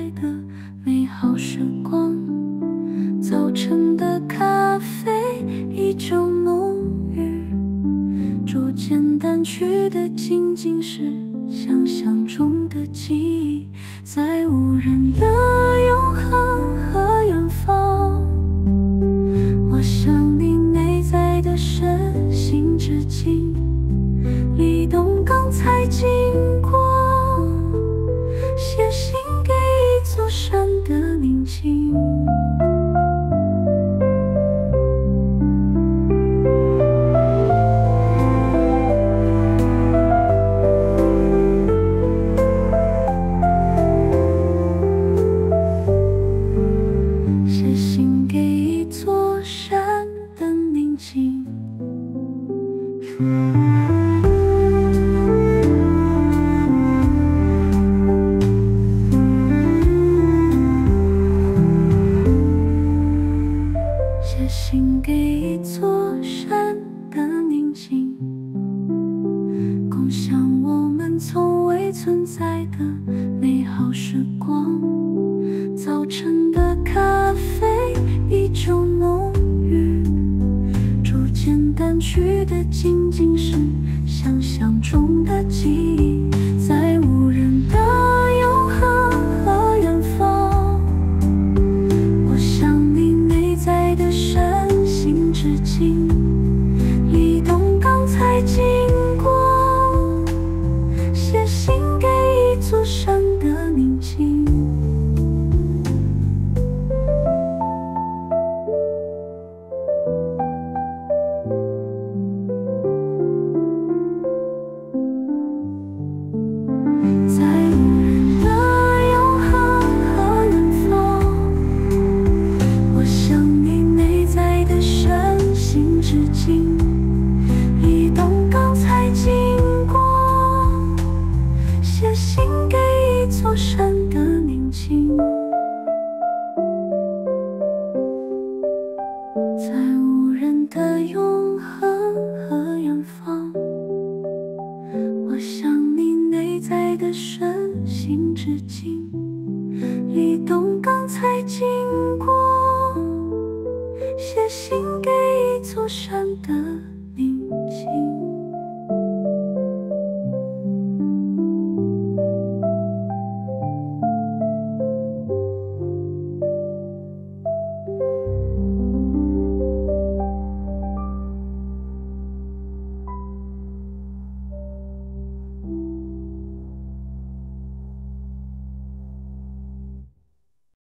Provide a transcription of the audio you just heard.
的美好时光。早晨的咖啡依旧浓郁，逐渐淡去的仅仅是想象中的记忆，在无人的永恒和远方。我向你内在的深心致敬，离东刚才经过，写信给一座山的宁静。写信给一座山的宁静。写信给一座山的宁静，共享我们从未存在的美好时光。早晨的咖啡依旧浓郁，逐渐淡去的仅仅是想象中的记忆，在无人的永恒和远方。我向你内在的深心致敬，离东刚才经过，写信给一座山的宁静。在无人的永恒和远方，我向你内在的深心致敬，离东刚才经过，写信给一座山的宁静。在无人的永恒和远方，我向你内在的深心致敬，离东刚才经过，写信给一座山的宁静。